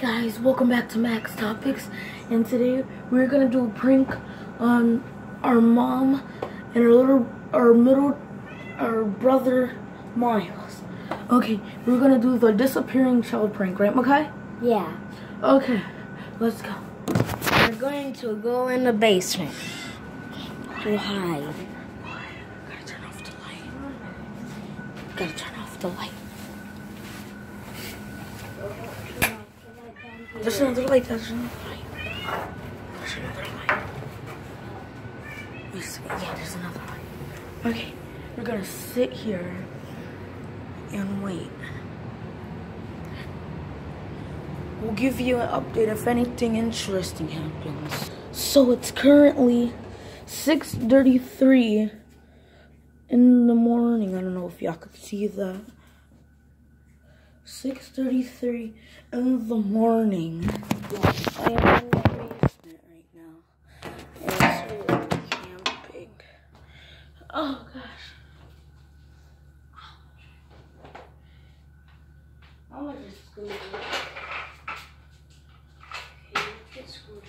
Guys, welcome back to Max Topics, and today we're gonna do a prank on our mom and our brother Miles. Okay, we're gonna do the disappearing child prank, right, Makai? Yeah. Okay, let's go. We're going to go in the basement to hide. Gotta turn off the light. Gotta turn off the light. There's another light. There's another light. There's another light. Yeah, there's another light. Okay, we're gonna sit here and wait. We'll give you an update if anything interesting happens. So it's currently 6:33 in the morning. I don't know if y'all could see that. 6:33 in the morning. I am in the basement right now. And it's camping. Oh gosh. I'm gonna just scoot it. Okay, get screwed.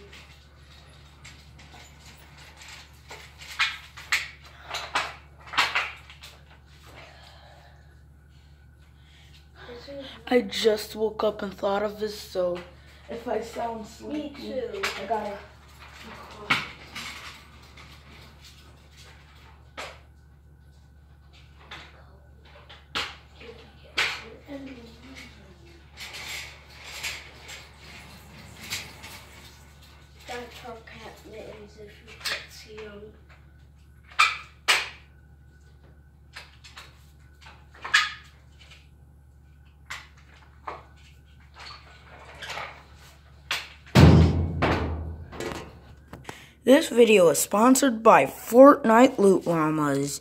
I just woke up and thought of this, so if I sound sleepy, I gotta. That's our cat mittens if you can't see them. This video is sponsored by Fortnite Loot Llamas.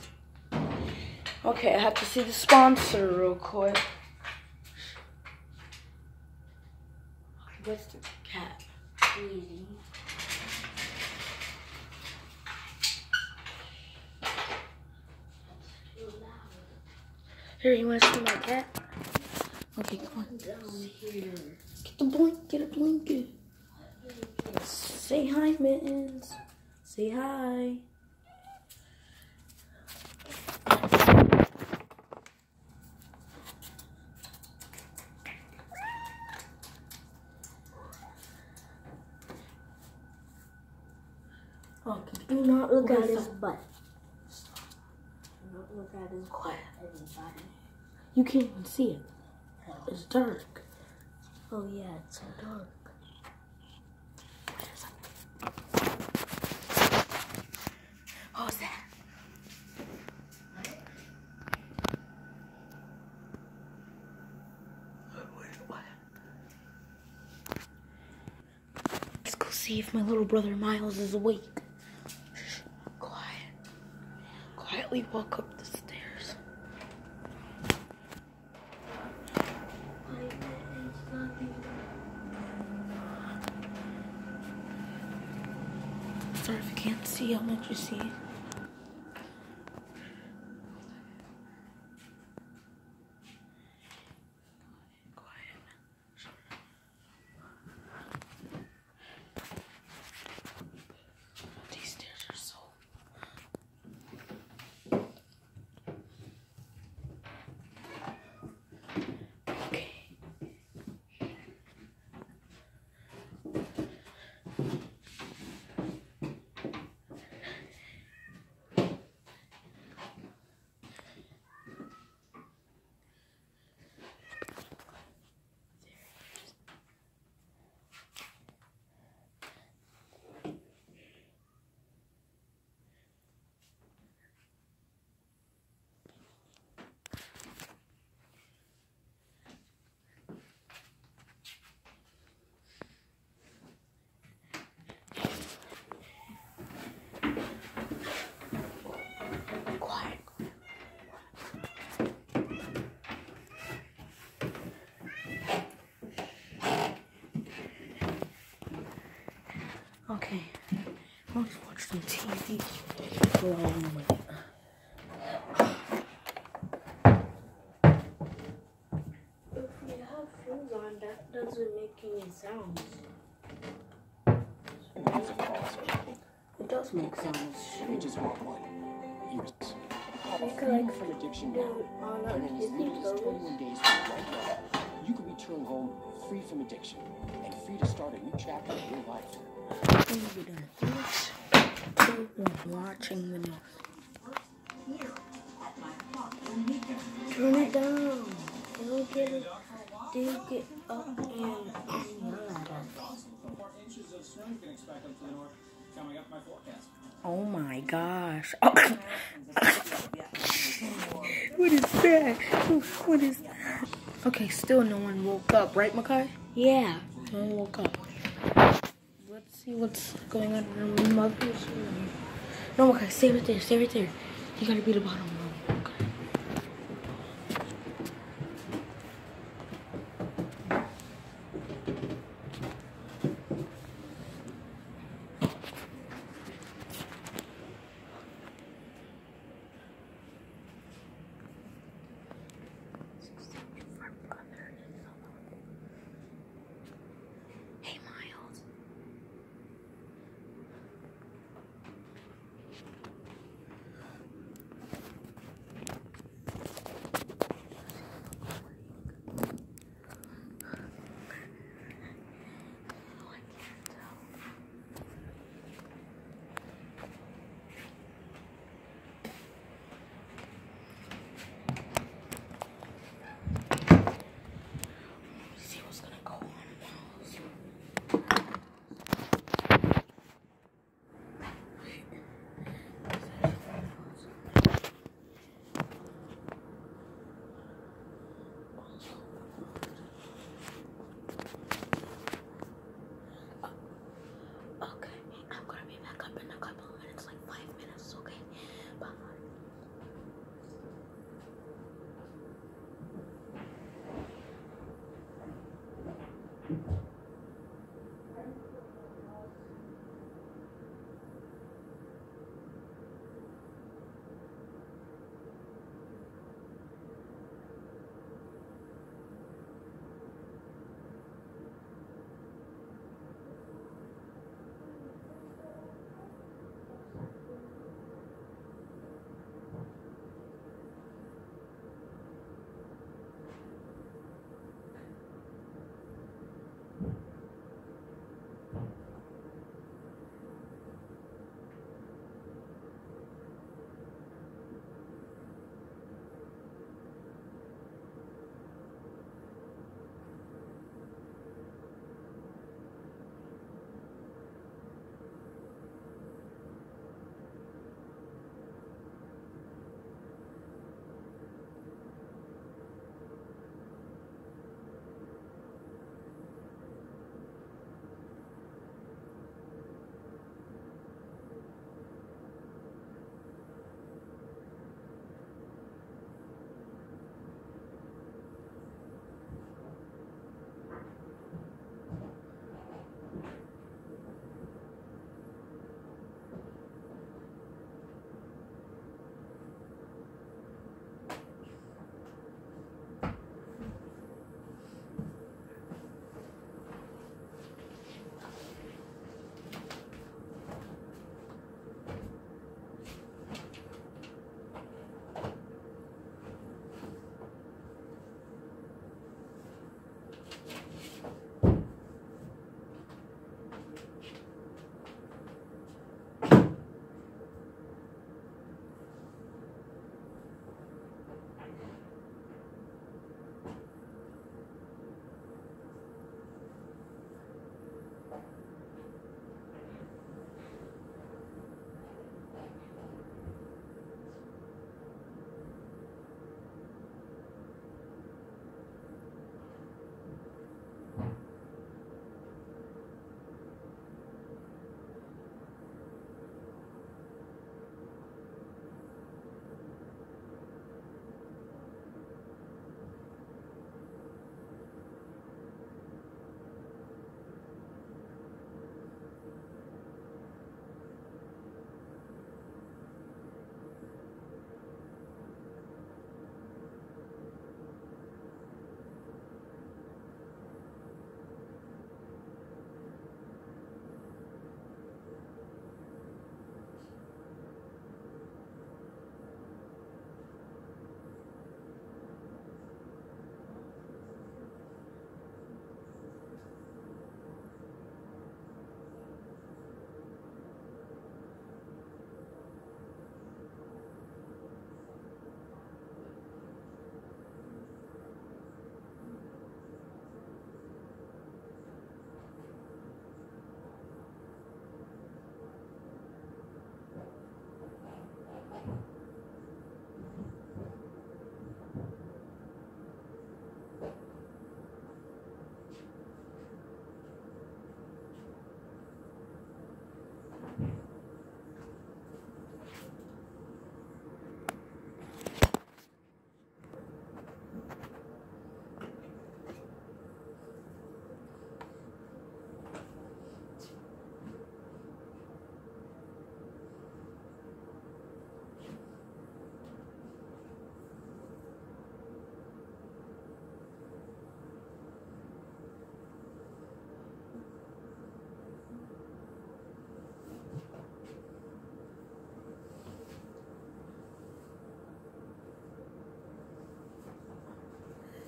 Okay, I have to see the sponsor real quick. What's the cat? Easy. Here, you want to see my cat? Okay, come on. Down here. Get the blanket, get a blanket. Say hi, Mittens. Say hi. Okay, do not look at his butt. Do not look at his butt, everybody. You can't even see it. It's dark. Oh yeah, it's so dark. What was that? What? Let's go see if my little brother Miles is awake. Shh, quiet. Quietly walk up the stairs. Sorry if you can't see, I'll let you see. Okay, let's watch some TV for a moment. If we have shoes on, that doesn't make making sounds. It's impossible. It does make sounds. You just want one. Yours. You could like From addiction do now. on And a in as Disney little as Channel. 21 days from right now, you could return home free from addiction and free to start a new chapter of your life. When we get done with this, we're watching the news. Turn it down. Don't get it. Do get up and yell at us. Oh my gosh. Oh. What is that? What is that? Okay, still no one woke up, right, Makai? Yeah. No one woke up. Let's see what's going on in the mother's room. No, Makai, stay right there, stay right there. You gotta be the bottom room. Okay. Hey, Miles. See what's gonna go on, Miles. Okay, I'm gonna be back up in a couple of minutes, like 5 minutes, okay? Bye.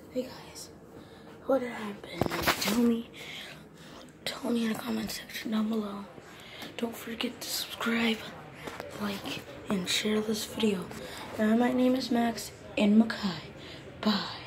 Hey guys, what happened? Tell me in the comment section down below. Don't forget to subscribe, like, and share this video. My name is Max and Makai. Bye.